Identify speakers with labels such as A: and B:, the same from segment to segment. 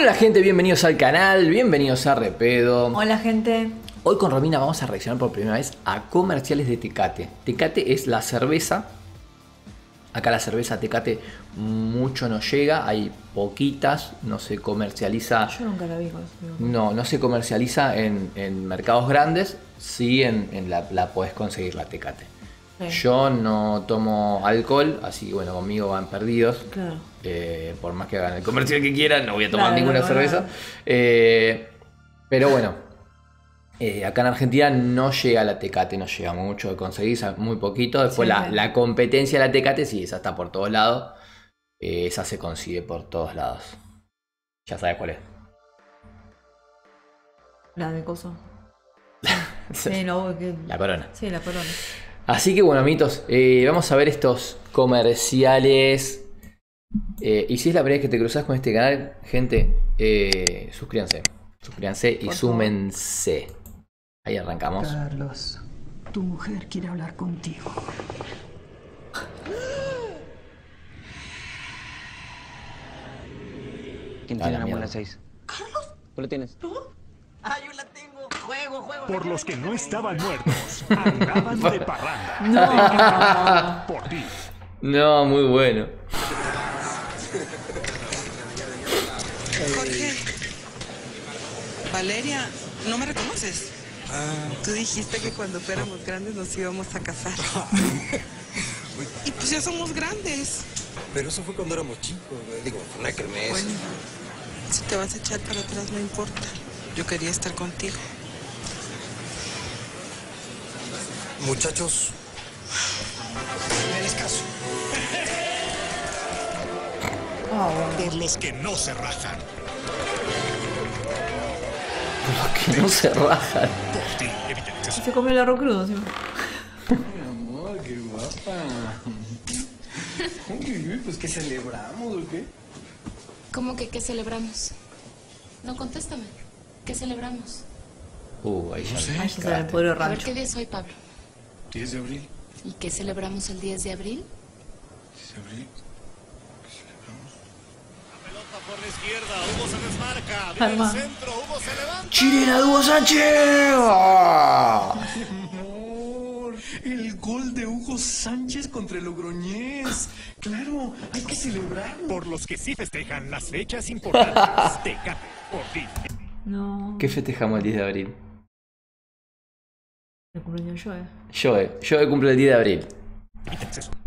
A: Hola gente, bienvenidos al canal, bienvenidos a Repedo.
B: Hola gente.
A: Hoy con Romina vamos a reaccionar por primera vez a comerciales de Tecate. Tecate es la cerveza. Acá la cerveza Tecate mucho no llega, hay poquitas, no se comercializa.
B: Yo nunca la vi.
A: No se comercializa en mercados grandes, sí la podés conseguir la Tecate. Sí. Yo no tomo alcohol, así que bueno, conmigo van perdidos.
B: Claro.
A: Por más que hagan el comercial que quieran, no voy a tomar ninguna cerveza. Pero bueno, acá en Argentina no llega la Tecate, no llega mucho de conseguir, muy poquito. Después sí, la competencia de la Tecate, sí, esa está por todos lados. Esa se consigue por todos lados. Ya sabes cuál es.
B: La de coso. Sí, no, que...
A: La Corona.
B: Sí, la Corona.
A: Así que bueno, amiguitos, vamos a ver estos comerciales. Y si es la primera vez que te cruzas con este canal, gente, suscríbanse. Suscríbanse y súmense. Ahí arrancamos.
C: Carlos, tu mujer quiere hablar contigo.
D: ¿Quién tiene la muela 6?
C: ¿Carlos?
D: ¿Tú la tienes?
C: ¿Tú? Ah, yo la tengo. Juego.
E: Por los que no estaban muertos, andaban de parranda.
B: No.
E: Por ti.
A: No, muy bueno.
F: Jorge, Valeria, ¿no me reconoces? Tú dijiste que cuando fuéramos grandes nos íbamos a casar. Y pues ya somos grandes.
G: Pero eso fue cuando éramos chicos, digo, una kermés.
F: Bueno, si te vas a echar para atrás no importa. Yo quería estar contigo.
G: Muchachos, me hagas caso.
E: Por los que no se rajan.
A: Los que no se rajan.
E: Por ti, evita el exceso.
B: Se comió el arroz crudo, ¿sí?
G: Mi amor, qué guapa. Pues, ¿qué celebramos o qué?
H: ¿Cómo que qué celebramos? No, contéstame. ¿Qué celebramos?
A: Ahí ya
G: No sé.
B: Ay, ya se el pobre
H: A ver,
B: rancho.
H: ¿qué día es hoy, Pablo?
G: 10 de abril.
H: ¿Y qué celebramos el 10 de abril?
G: 10 de abril. ¿Qué celebramos?
E: Pelota por la izquierda, Hugo se desmarca.
B: Calma.
E: Viene el centro, Hugo se levanta.
A: ¡Chilena de Hugo Sánchez! ¡Ah!
G: Amor, el gol de Hugo Sánchez contra el Logroñés. Claro, hay que celebrarlo.
E: Por los que sí festejan las fechas importantes. Tecate, por ti.
B: No.
A: ¿Qué festejamos el 10 de abril?
B: El cumpleaños
A: Yo cumple el 10 de abril.
E: Evita el exceso.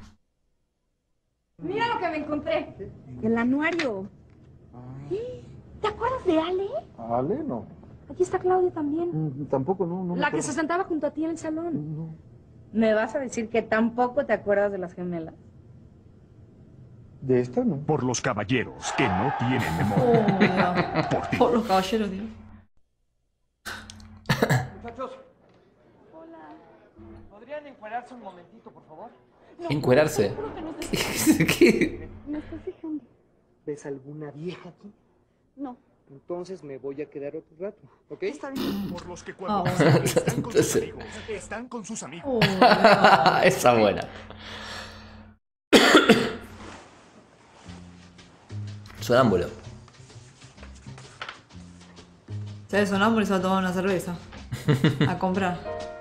I: Mira lo que me encontré. El anuario. ¿Te acuerdas de Ale?
J: Ale, no.
I: Aquí está Claudia también.
J: Tampoco, no.
I: La que se sentaba junto a ti en el salón.
J: No.
I: ¿Me vas a decir que tampoco te acuerdas de las gemelas?
J: De esta no.
E: Por los caballeros que no tienen memoria. Por ti.
B: Por los caballeros, tío.
J: Muchachos. Hola. ¿Podrían encuadrarse un momentito, por favor?
A: ¿Encuerarse? ¿Qué?
I: ¿Me estás fijando?
J: ¿Ves alguna vieja aquí?
I: No.
J: Entonces me voy a quedar otro rato, ¿ok?
I: Está bien.
E: Por los que cuando
B: Ah,
E: están con sus amigos, están con sus amigos.
A: Esa buena. Sonámbulo.
B: Se ve sonámbulo y se va a tomar una cerveza. A comprar.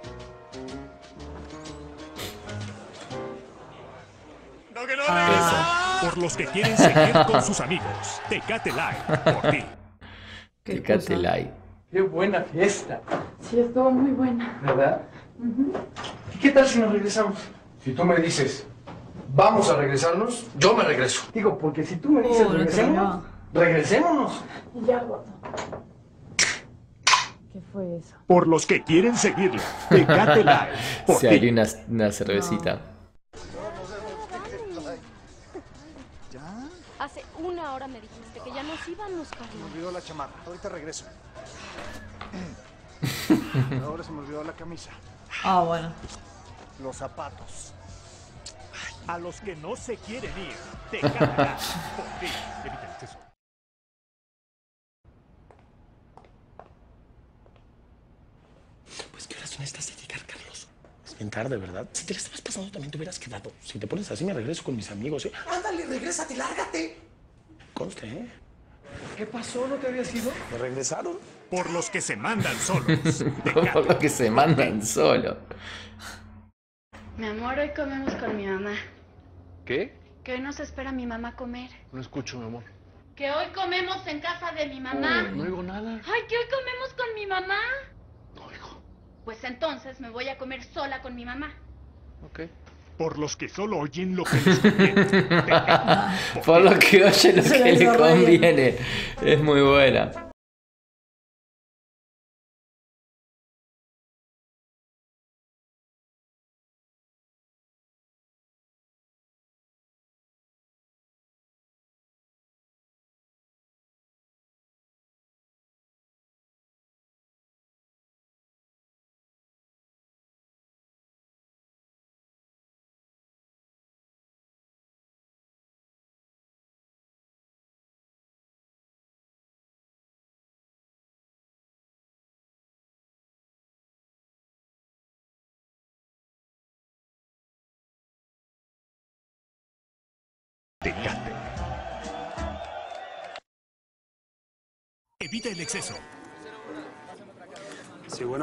E: No, que no regresa. Por los que quieren seguir con sus amigos. Tecate Light, por ti.
B: Qué
A: Tecate
B: excusa.
A: Light.
J: ¡Qué buena fiesta!
I: Sí, estuvo muy buena.
J: ¿Verdad? ¿Y qué tal si nos regresamos? Si tú me dices, vamos a regresarnos, yo me regreso. Digo, porque si tú me dices,
B: No te
J: regresémonos, regresémonos.
I: Ya, gordo. ¿Qué fue eso?
E: Por los que quieren seguirla. Tecate Light, por
A: Se
E: ti.
A: abrió una cervecita.
H: Hace una hora me dijiste que ya nos íbamos, Carlos.
K: Me olvidó la chamarra. Ahorita regreso. Ahora se me olvidó la camisa.
B: Ah, bueno.
K: Los zapatos.
E: A los que no se quieren ir. Tecate Light, por ti. Evita el exceso.
G: Pues, ¿qué horas son estas de llegar, Carlos? Es bien tarde, ¿verdad? Si te la estabas pasando, también te hubieras quedado. Si te pones así, me regreso con mis amigos, ¿eh? Ándale, regrésate, lárgate. Conste, ¿eh?
J: ¿Qué pasó? ¿No te habías ido?
K: ¿Me regresaron?
E: Por los que se mandan solos.
A: Por lo que se mandan solo.
L: Mi amor, hoy comemos con mi mamá.
M: ¿Qué?
L: Que hoy nos espera mi mamá a comer.
M: No escucho, mi amor.
L: Que hoy comemos en casa de mi mamá.
M: No oigo nada.
L: Ay, que hoy comemos con mi mamá. No oigo. Pues entonces me voy a comer sola con mi mamá.
M: Ok.
E: Por los que solo oyen lo que les conviene.
A: Por lo que oye lo que le conviene. Es muy buena.
E: Tecate. Evita el exceso.
K: Sí, bueno.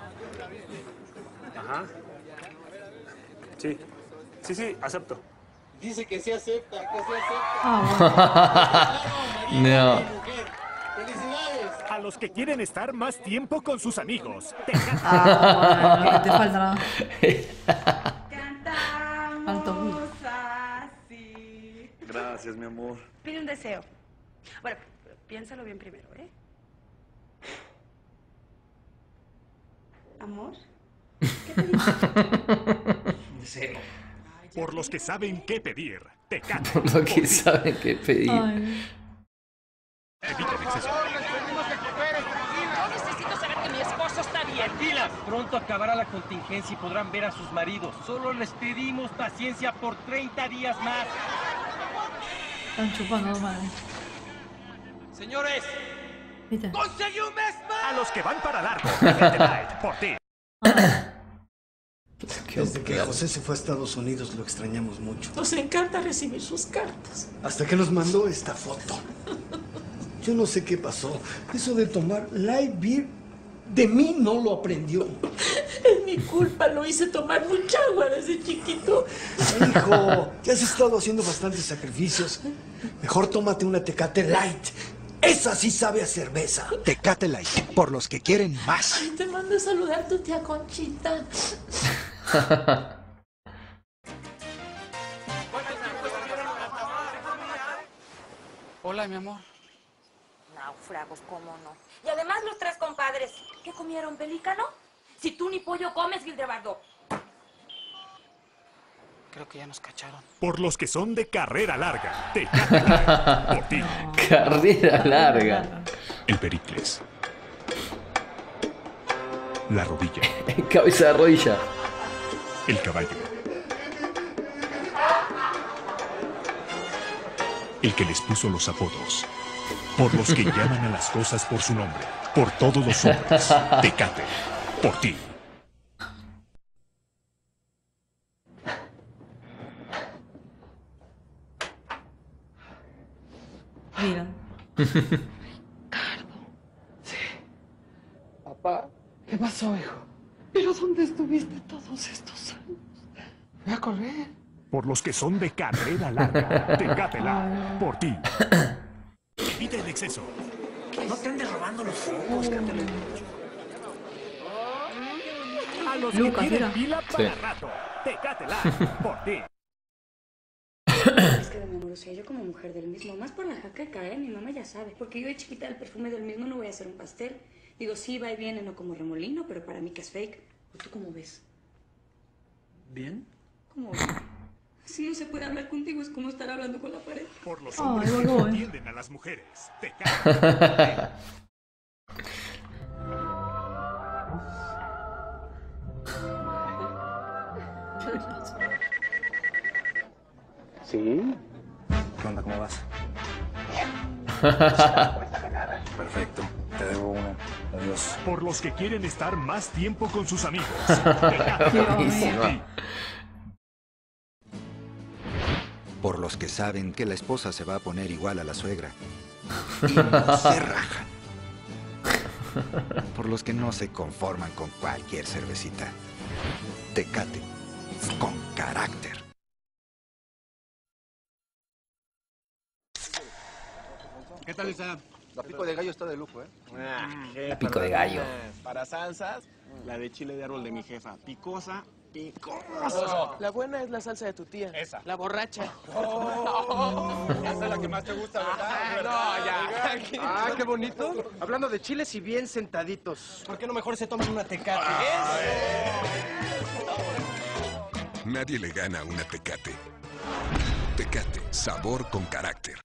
K: Ajá. Sí. Sí, acepto.
N: Dice que sí acepta, que sí
B: Ah,
A: No.
N: ¡Felicidades!
E: A los que quieren estar más tiempo con sus amigos.
B: te falta nada.
O: Cantamos así.
K: Gracias, mi amor.
O: Pide un deseo. Bueno, piénsalo bien primero, ¿eh? ¿Amor? ¿Qué te dice?
N: Un deseo.
E: Por los que saben qué pedir. Tecate.
A: Por lo que saben qué pedir.
B: Ay.
E: Evita el exceso.
P: Yo necesito saber que mi esposo está bien.
Q: Tranquilas, pronto acabará la contingencia y podrán ver a sus maridos. Solo les pedimos paciencia por 30 días más.
B: Están chupando, madre.
Q: Señores,
B: ¿Viste?
Q: ¡conseguí un mes más!
E: A los que van para largo. Tecate Light, por ti.
G: Desde que José se fue a Estados Unidos lo extrañamos mucho.
C: Nos encanta recibir sus cartas.
G: Hasta que nos mandó esta foto. Yo no sé qué pasó. Eso de tomar light beer, de mí no lo aprendió.
C: Es mi culpa, lo hice tomar mucha agua desde chiquito.
G: Hijo, ya has estado haciendo bastantes sacrificios. Mejor tómate una Tecate Light. Esa sí sabe a cerveza.
K: Tecate Light, por los que quieren más.
C: Ay, te mando a saludar tu tía Conchita.
D: Hola, mi amor.
O: Náufragos, cómo no. Y además los tres compadres. ¿Qué comieron, pelícano? Si tú ni pollo comes, Gildebardo.
D: Creo que ya nos cacharon.
E: Por los que son de carrera larga. Tecate Light, por ti.
A: Carrera larga.
E: El Pericles. La rodilla.
A: Cabeza de rodilla.
E: El caballo. El que les puso los apodos. Por los que llaman a las cosas por su nombre. Por todos los hombres. Tecate. Por ti.
B: Mira.
N: Papá, ¿qué pasó, hijo? ¿Pero dónde estuviste todos estos años? Voy a correr.
E: Por los que son de carrera larga. Tecate Light, por ti. Evita el exceso.
N: No te andes robando los focos, cántale.
E: A los
B: Lucas,
E: que quieren
B: mira.
E: pila para
A: Sí.
E: rato. Tecate Light, por ti.
O: Es que, mi amor, o sea, yo como mujer del mismo, más por la jaqueca, mi mamá ya sabe. Porque yo de chiquita el perfume del mismo no voy a hacer un pastel. Digo, sí, va y viene, no como remolino, pero para mí que es fake. ¿O tú cómo ves?
N: ¿Bien?
O: ¿Cómo ves? Si no se puede hablar contigo, es como estar hablando con la pared.
E: Por los
B: Ay,
E: hombres que
B: Bobo,
E: no entienden a las mujeres. Tecate.
K: ¿Sí? ¿Qué onda? ¿Cómo vas? Perfecto. Te debo una. Adiós.
E: Por los que quieren estar más tiempo con sus amigos.
A: Buenísima.
R: Por los que saben que la esposa se va a poner igual a la suegra. y no se rajan. Por los que no se conforman con cualquier cervecita. Tecate, con carácter.
S: ¿Qué tal está?
K: La pico de gallo está de lujo, ¿eh?
A: La pico de gallo.
S: Para salsas, la de chile de árbol de mi jefa. Picosa, picosa.
T: La buena es la salsa de tu tía.
S: Esa.
T: La borracha.
S: Esa es la que más te gusta, ¿verdad?
T: No, ya.
S: Ah, qué bonito. Hablando de chiles y bien sentaditos. ¿Por qué no mejor se toman una Tecate?
E: Nadie le gana a una Tecate. Tecate, sabor con carácter.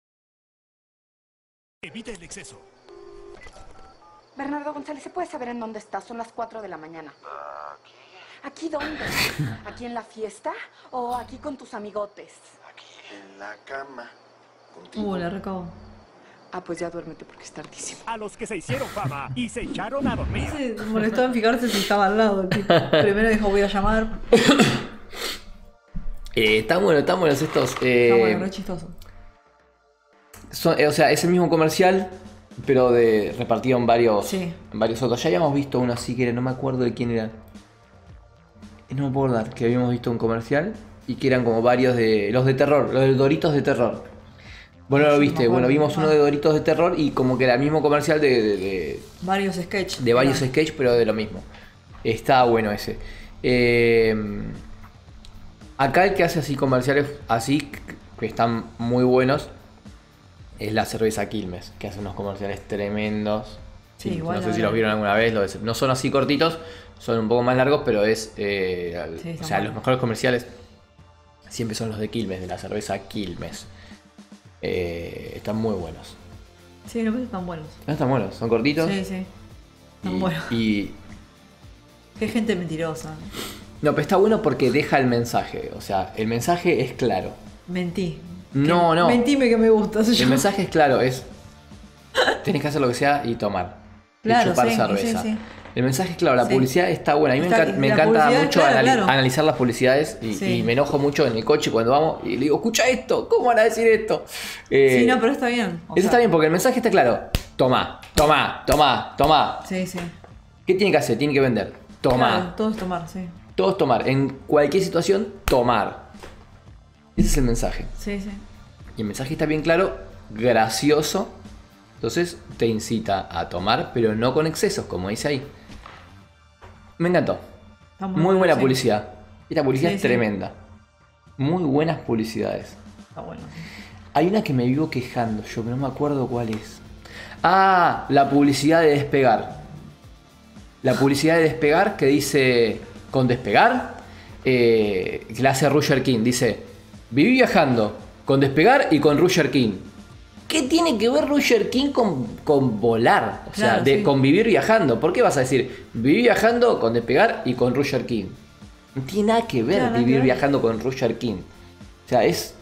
E: Evita el exceso.
I: Bernardo González, ¿se puede saber en dónde estás? Son las 4 de la mañana. ¿Aquí dónde? ¿Aquí en la fiesta o aquí con tus amigotes?
K: Aquí en la cama. Contigo.
B: La recabo.
I: Ah, pues ya duérmete porque es tardísimo.
E: A los que se hicieron fama y se echaron a dormir.
B: Se molestó en fijarse si estaba al lado. El tipo. Primero dijo, voy a llamar.
A: Están buenos estos.
B: Está bueno, re chistoso.
A: O sea, es el mismo comercial, pero repartido en varios otros. Ya habíamos visto uno así que era, no me acuerdo de quién era. No me puedo acordar, que habíamos visto un comercial y que eran como varios de los de terror, los de Doritos de terror. Bueno, lo viste, bueno, vimos uno de Doritos de terror y como que era el mismo comercial de
B: varios sketches.
A: De varios sketches, pero de lo mismo. Está bueno ese. Acá el que hace así comerciales así, que están muy buenos, es la cerveza Quilmes, que hace unos comerciales tremendos.
B: Sí,
A: no
B: igual
A: sé si los vieron alguna vez. No son así cortitos, son un poco más largos, pero es... o sea, los mejores comerciales siempre son los de Quilmes, de la cerveza Quilmes. Están muy buenos.
B: Sí, no, pero están buenos.
A: No están buenos, son cortitos.
B: Sí, sí. Están buenos.
A: Y...
B: Qué gente mentirosa.
A: No, pero está bueno porque deja el mensaje. O sea, el mensaje es claro.
B: Mentí.
A: No.
B: Mentime que me gusta.
A: El mensaje es claro, es... Tenés que hacer lo que sea y tomar.
B: Claro,
A: y chupar cerveza. Sí. El mensaje es claro, la publicidad está buena. A mí me encanta mucho analizar las publicidades y me enojo mucho en el coche cuando vamos y le digo, escucha esto, ¿cómo van a decir esto?
B: Sí, no, pero está bien.
A: Eso está bien porque el mensaje está claro. Toma.
B: Sí, sí.
A: ¿Qué tiene que hacer? Tiene que vender. Tomar.
B: Claro, todo es tomar, sí.
A: Todo es tomar. En cualquier situación, tomar. Ese es el mensaje.
B: Sí, sí.
A: Y el mensaje está bien claro, gracioso. Entonces te incita a tomar, pero no con excesos, como dice ahí. Me encantó. Muy buena publicidad. Esta publicidad es tremenda. Muy buenas publicidades.
B: Está bueno.
A: Hay una que me vivo quejando yo, pero no me acuerdo cuál es. Ah, la publicidad de Despegar. La publicidad de Despegar que dice... Con Despegar, que la hace Roger King. Dice, viví viajando con Despegar y con Roger King. ¿Qué tiene que ver Roger King con volar? O sea, con vivir viajando. ¿Por qué vas a decir, viví viajando con Despegar y con Roger King? No tiene nada que ver vivir viajando con Roger King. O sea, es...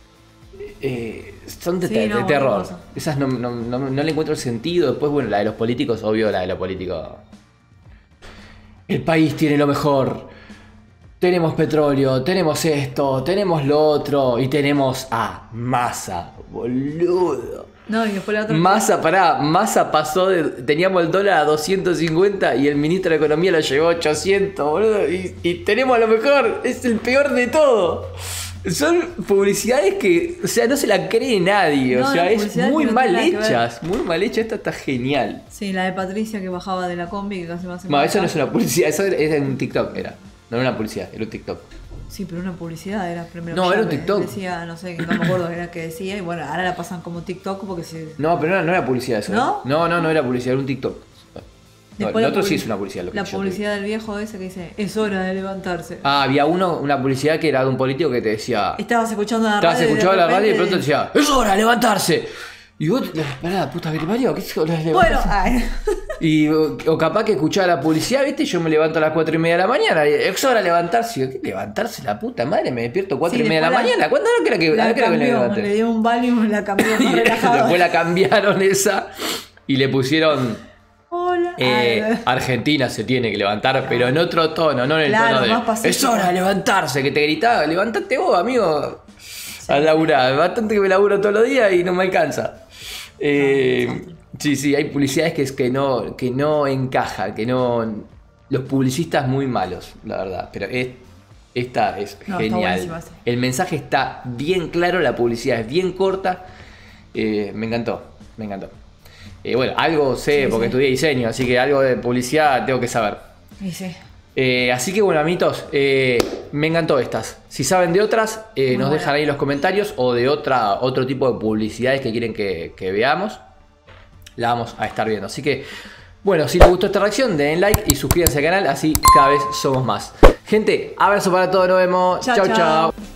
A: son de terror. Esas no le encuentro el sentido. Después, bueno, la de los políticos, obvio, la de los políticos... El país tiene lo mejor. Tenemos petróleo, tenemos esto, tenemos lo otro y tenemos a Massa, boludo.
B: No, y después la otra.
A: Massa pasó de... Teníamos el dólar a 250 y el ministro de Economía lo llevó a 800, boludo. Y tenemos lo mejor, es el peor de todo. Son publicidades que, o sea, no se la cree nadie. O sea, es muy mal hechas. Muy mal hecha, esta está genial.
B: Sí, la de Patricia que bajaba de la combi que casi más.
A: No, eso no es una publicidad, eso es un TikTok, era. No era una publicidad, era un TikTok.
B: Sí, pero una publicidad era primero.
A: No, era un TikTok.
B: Decía, no sé, no me acuerdo qué era que decía. Y bueno, ahora la pasan como TikTok porque se...
A: No, pero no era publicidad eso.
B: ¿No?
A: No era publicidad, era un TikTok. No, el otro sí es una publicidad.
B: La publicidad del viejo ese que dice, es hora de levantarse.
A: Ah, había una publicidad que era de un político que te decía...
B: Estabas escuchando la radio.
A: Estabas escuchando la radio y de pronto te decía, es hora de levantarse. Y vos, pará, puta que te parió, ¿qué es hora de levantarse?
B: Bueno,
A: y o capaz que escuchaba la publicidad, ¿viste? Yo me levanto a las 4:30 de la mañana. Es hora de levantarse. ¿Qué levantarse? La puta madre, me despierto 4:30 de la mañana. ¿Cuándo era que me levanté?
B: Le dio un Valium y la cambió más relajado.
A: Después la cambiaron esa y le pusieron...
B: Hola.
A: Argentina se tiene que levantar, pero en otro tono, no en el tono de... Es hora de levantarse, que te gritaba, levantate vos, amigo. A laburar, bastante que me laburo todos los días y no me alcanza. Sí, hay publicidades que no encajan, los publicistas muy malos, la verdad, pero esta es genial. El mensaje está bien claro, la publicidad es bien corta, me encantó. Bueno, algo sé porque estudié diseño, así que algo de publicidad tengo que saber.
B: Sí.
A: Así que bueno, amiguitos, me encantó estas. Si saben de otras, nos dejan ahí en los comentarios o de otro tipo de publicidades que quieren que veamos. La vamos a estar viendo. Así que, bueno, si les gustó esta reacción, den like y suscríbanse al canal, así cada vez somos más. Gente, abrazo para todos, nos vemos. Chau.